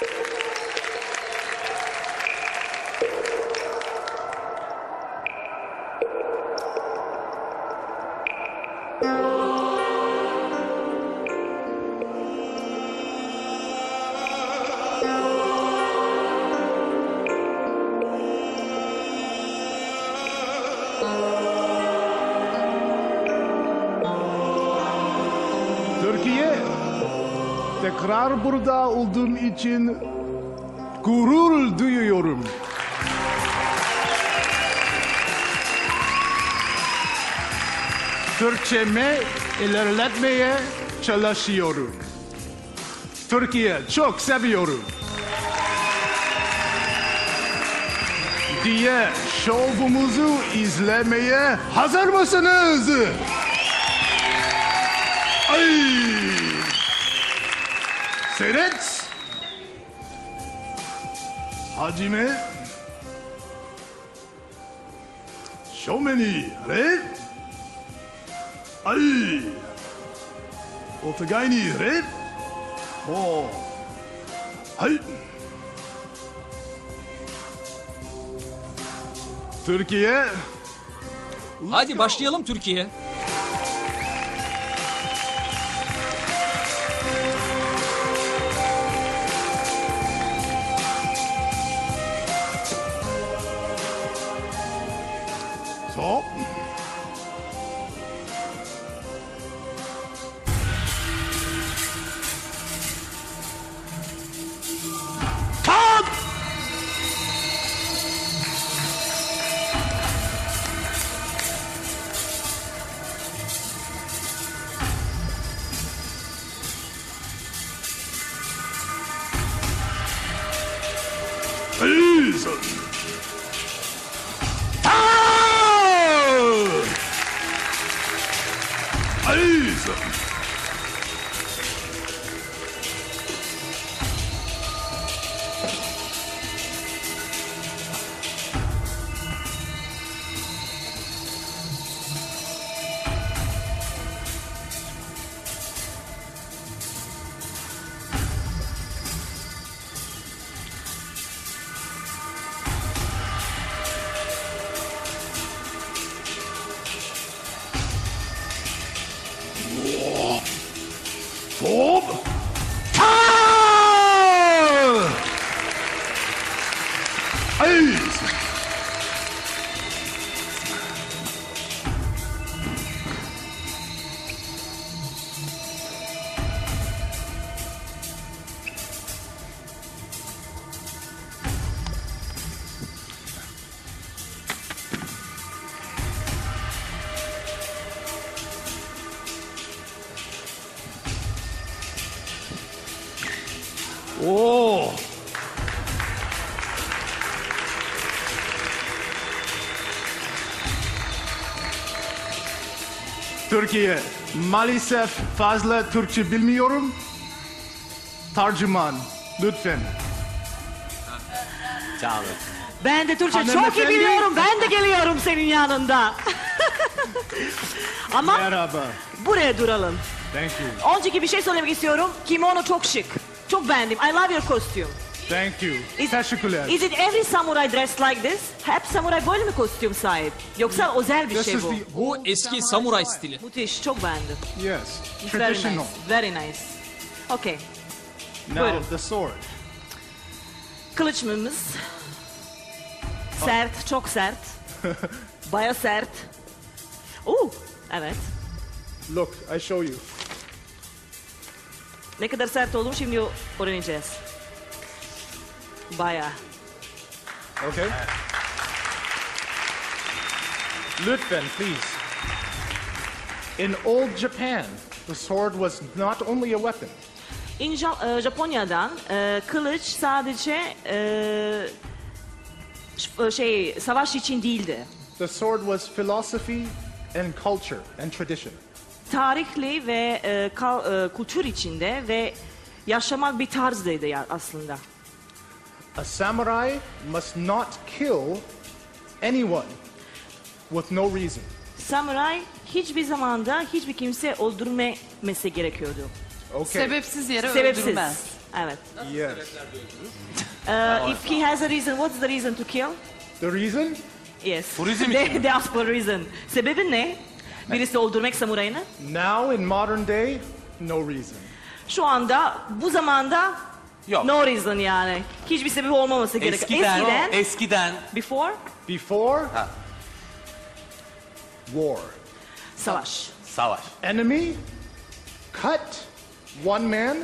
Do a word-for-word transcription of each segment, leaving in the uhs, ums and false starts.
Türkiye, tekrar burada olduğum için gurur duyuyorum. Türkçemi ilerletmeye çalışıyorum. Türkiye çok seviyorum. Diye şovumuzu izlemeye hazır mısınız? Ay! Seyret! Hacime! Şovmeni! Red! Ay! Otogayni! Red! Ho! Hay! Türkiye! Hadi başlayalım Türkiye. So. Cut! Please. Bob! Ah! Ace! Oo. Türkiye, maalesef fazla Türkçe bilmiyorum. Tercüman, lütfen. Sağ olun. Ben de Türkçe çok iyi Hanımefendi. biliyorum. Ben de geliyorum senin yanında. Ama Merhaba. buraya duralım. Thank you. Önceki bir şey söylemek istiyorum. Kimono çok şık. Çok beğendim. I love your costume. Thank you. Is, Teşekkürler. is it every samurai dressed like this? Hep samuray böyle mi kostüm sahip? Yoksa özel bir This şey is bu. the Bu eski samuray stili. Müthiş. Çok beğendim. yes, It's very traditional. nice. Very nice. Okay. Now Buyurun. the sword. Kılıçımız. Sert. Çok sert. Baya sert. Oo, evet. Look, I show you. Ne kadar sert olduğunu şimdi öğreneceğiz. Baya. Okay. Lütfen, please. In old Japan, the sword was not only a weapon. İn Ja- e, Japonya'dan e, kılıç sadece e, ş- e, şey savaş için değildi. The sword was philosophy and culture and tradition. Tarihli ve e, kal- e, kültür içinde ve yaşamak bir tarzdaydı ya aslında. A samurai must not kill anyone with no reason. Samuray hiçbir zamanda hiçbir kimse öldürmemesi gerekiyordu. Okay. Sebepsiz yere Sebepsiz. öldürmez. Evet. Yes. Uh, if he has a reason, what's the reason to kill? The reason? Yes. Turizm they, için mi? they ask for a reason. Sebebi ne? Birisi öldürmek samurayını. Now, in modern day, no reason. Şu anda, bu zamanda Yok. no reason yani. Hiçbir sebebi olmaması gerekiyor. Eskiden, Eskiden, eskiden before, Before, Ha. war. savaş. savaş. Enemy, cut one man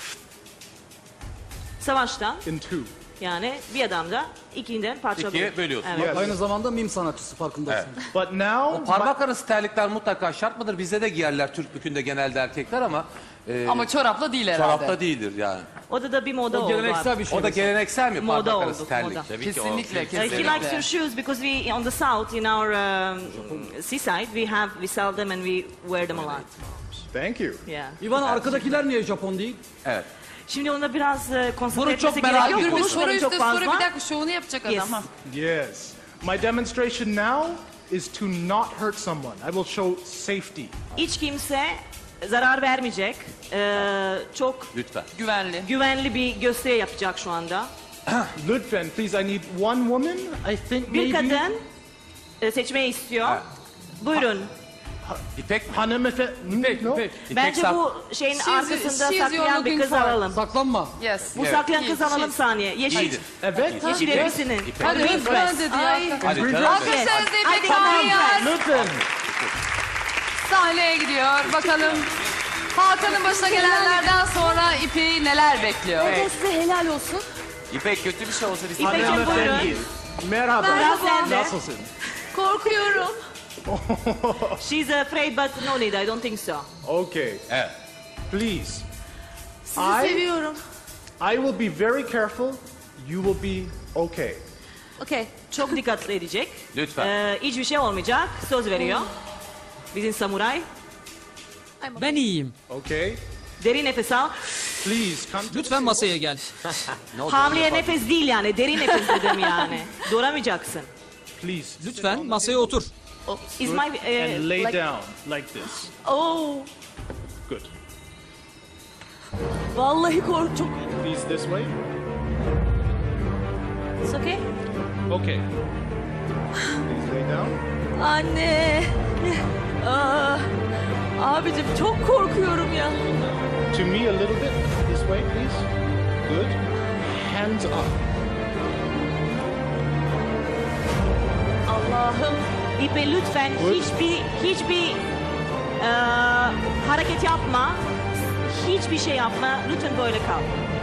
Savaştan in two. yani bir adam da ikinden parçalıyor. İkiye bölüyorsun. Evet. Yes. Aynı zamanda mim sanatçısı farkındasın. Evet. But now, Parmak arası terlikler mutlaka şart mıdır? Bizde de giyerler Türk bükünde genelde erkekler ama e, Ama çorapla değil herhalde. çorapta değildir yani. O da da bir moda O oldu. geleneksel bir şey. O da geleneksel mi Moda parmak arası oldu, terlik? moda. Tabii ki o. Kesinlikle, Uh, he kesinlikle. likes your shoes because we on the south in our um, seaside we have we sell them and we wear them a lot. thank you. Yeah. İvan arkadakiler niye Japon değil? Evet. Şimdi ona biraz uh, konsantre Bunu çok etmesi merak gerekiyor. ediyorum. Dur bir soru Konuşmayalım çok üstüne soru fazla. bir dakika şovunu yapacak adam. Yes. Ha. Yes. My demonstration now is to not hurt someone. I will show safety. Hiç kimse zarar vermeyecek. Ee, çok Lütfen. Güvenli. güvenli bir gösteri yapacak şu anda. Lütfen, please, I need one woman. I think Bir maybe kadın e, seçmeyi istiyor. Evet. Buyurun. İpek mi? Hanımefendi. İpek, No. İpek. Bence sak- bu şeyin She's- arkasında she's saklayan your bir kız looking for. alalım. Saklanma. Yes. Bu Evet. saklayan kız She's- alalım saniye. Yeşil. İyidir. Evet. Yeşil elbisinin. Hadi Green lütfen dress. dedi ya. Hadi Green canım. dress? Yes. Alkışlarınızı I İpek think green Tanrı'ya dress. Lütfen. sahneye gidiyor. Bakalım Hakan'ın başına gelenlerden sonra İpek'i neler bekliyor? Evet. Size helal olsun. İpek kötü bir şey olsa biz İpek'cim Hanımefendi. buyurun. Merhaba. Sıra sende. Nasılsın? Korkuyorum. She's afraid but no need. I don't think so. Okay. Evet. Please. Sizi I, seviyorum. I will be very careful. You will be okay. Okay. Çok dikkatli edecek. Lütfen. Ee, hiçbir şey olmayacak. Söz veriyor. Bizim samuray. Ben iyiyim. Okay. Derin nefes al. Please come to Lütfen masaya gel. Hamleye nefes değil yani. Derin nefes dedim yani. Duramayacaksın. Please. Lütfen masaya otur. Is my eh, And lay like- down like this. Oh. Good. Vallahi kork çok. Please this way. It's okay. Okay. Please lay down. Anne. Aa, abicim çok korkuyorum ya. To me a little bit. This way, please. Good. Hands up. Allah'ım. İpe lütfen Buyur. hiçbir hiçbir eee, hareket yapma. Hiçbir şey yapma. Lütfen böyle kal.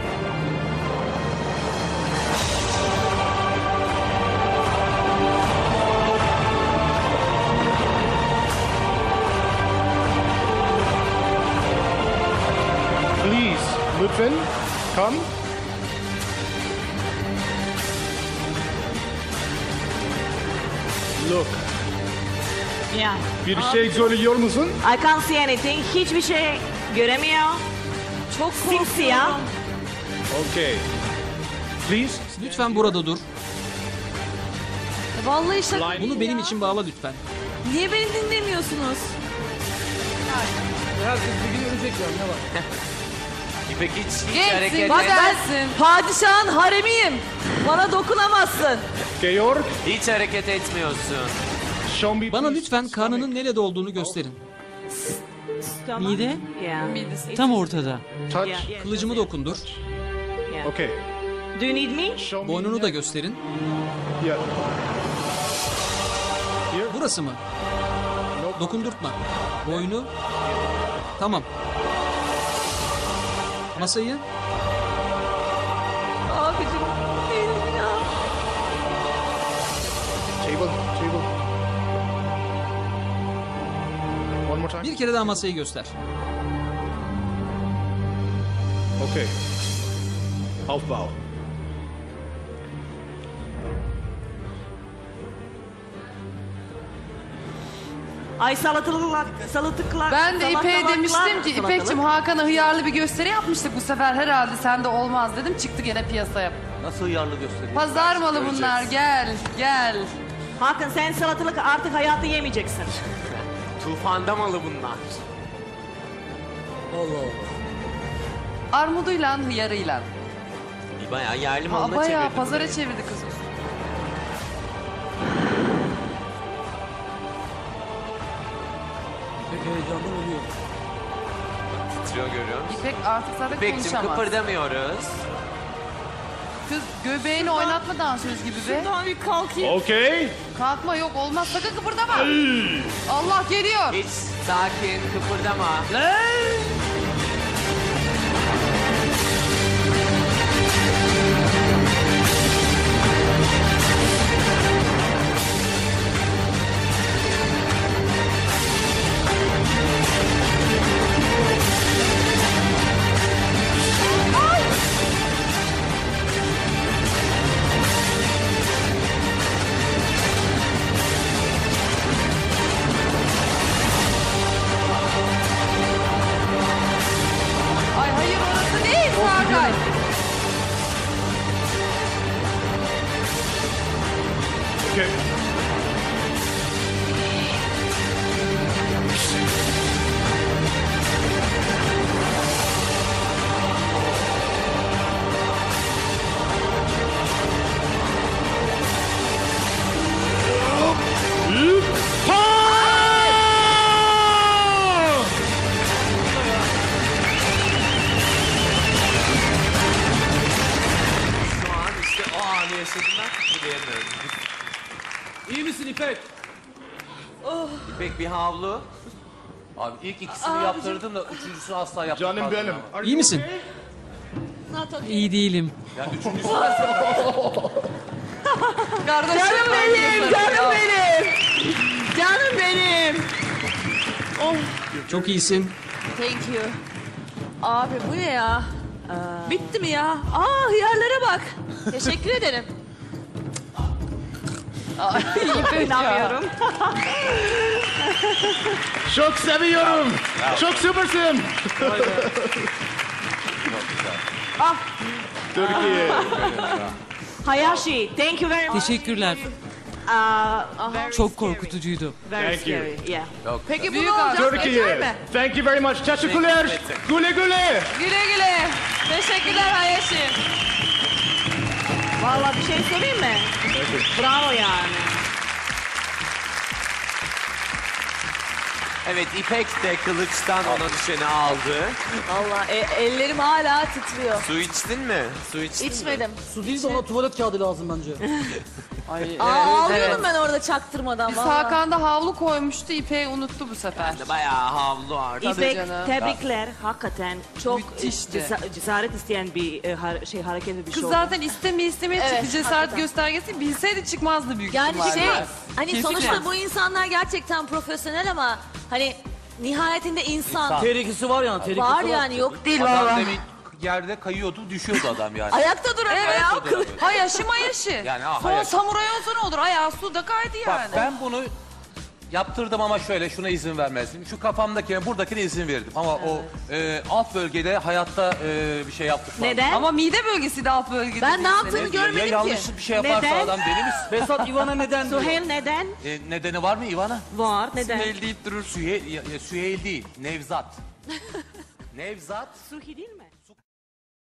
Please, lütfen. Come. Look. Yeah. Bir şey söylüyor musun? I can't see anything. Hiçbir şey göremiyor. Çok Simsiyah. Okay. Please. Lütfen burada dur. Vallahi şaka. Bunu benim için bağla lütfen. Niye beni dinlemiyorsunuz? Herkes bir gün ölecek ya, ne var? İpek hiç, hiç Gençsin, hareket güzelsin. Padişahın haremiyim. Bana dokunamazsın. Georg, hiç hareket etmiyorsun. show me Bana please lütfen karnının stomach. nerede olduğunu gösterin. Stomach. Mide Yeah. tam ortada. Touch. Yeah, yeah. Kılıcımı dokundur. Yeah. Okay. Do you need me? Show me. Boynunu da gösterin. Yeah. Burası mı? Dokundurtma. Boynu. Tamam. Masayı. Abicim benim ya. Table. Table. One more time. Bir kere daha masayı göster. Okay. Aufbau. Ay salatalıklar, salatalıklar. Ben de İpek'e salatalıklar- demiştim ki salatalık. İpek'cim Hakan'a hıyarlı bir gösteri yapmıştık bu sefer herhalde sende olmaz dedim. Çıktı gene piyasaya. Nasıl yarlı gösteriyor? Pazar malı bunlar gel gel. Hakan sen salatalık artık hayatta yemeyeceksin. Tufanda malı bunlar. Allah Armuduyla, hıyarıyla. Bir bayağı yerli Aa, malına bayağı çevirdi pazara burayı. çevirdi kız. Pek heyecandan ölüyor. Titriyor görüyor musun? İpek artık zaten İpek'cim konuşamaz. kıpırdamıyoruz. Kız göbeğini oynatma dansöz gibi be. Şuradan bir kalkayım. Okay. Kalkma yok olmaz sakın kıpırdama. Allah geliyor. Hiç sakin kıpırdama. Ay hayır orası değil Sarkay. Okay. Şu an işte o anı yaşadım ben kıpırdayamıyorum. İyi misin İpek? İpek bir havlu. Abi ilk ikisini yaptırdım da üçüncüsünü asla yaptırmadım. Canım benim. Are İyi you misin? okay? İyi değilim. Ya üçüncüsü Kardeşim Canım benim, canım benim. Canım benim. Çok iyisin. Thank you. Abi bu ne ya? Bitti mi ya? Aa hıyarlara bak. Teşekkür ederim. İnanmıyorum. Çok seviyorum. Çok süpersin. Türkiye. Hayashi, thank you very much. Teşekkürler. Uh, Çok korkutucuydu. very Thank you. scary. Yeah. Peki Büyük bunu abi. alacağız yeter Türkiye. mi? Thank you very much. Teşekkürler. Güle güle. Güle güle. Teşekkürler Hayashi. Vallahi bir şey söyleyeyim mi? Bravo yani. Evet İpek de kılıçtan ona düşeni aldı. Vallahi e- ellerim hala titriyor. Su içtin mi? Su içtin mi? İçmedim. Su değil de ona tuvalet kağıdı lazım bence. Ay, Aa, ağlıyordum ben orada çaktırmadan. Biz vallahi. Hakan'da havlu koymuştu İpek'i unuttu bu sefer. Ben de bayağı havlu artık. İpek, canım. tebrikler. Hakikaten çok Müthişti. cesa- cesaret isteyen bir e, har- şey hareket ve bir Kız şey zaten istemeye istemeye Evet, çıktı cesaret hakikaten. göstergesi bilseydi çıkmazdı büyük Yani ihtimalle. şey hani Kesin. sonuçta bu insanlar gerçekten profesyonel ama hani nihayetinde insan. Terikisi var yani terikisi Var yani yok değil adam valla. demin yerde kayıyordu, düşüyordu adam yani. Ayakta duramıyor Evet. ya. Ayakta duramıyor. Hayashi mayashi. Yani, ha, Son Hayashi. samuray olsa ne olur? Ayağı suda kaydı yani. Bak ben bunu yaptırdım ama şöyle şuna izin vermezdim. Şu kafamdakine buradakine izin verdim. Ama o e, alt bölgede hayatta e, bir şey yaptık. Neden? Ama mide bölgesi de alt bölgede. Ben ne değil yaptığını senin. Ya görmedim ki. yanlış bir şey yaparsa Neden? adam deli misin? Besat İvan'a neden diyor? Suheyl neden? E, nedeni var mı İvan'a? Var. Neden? Süheyl deyip durur. Süheyl, ya, ya, Süheyl değil, Nevzat. Nevzat Suhi değil mi?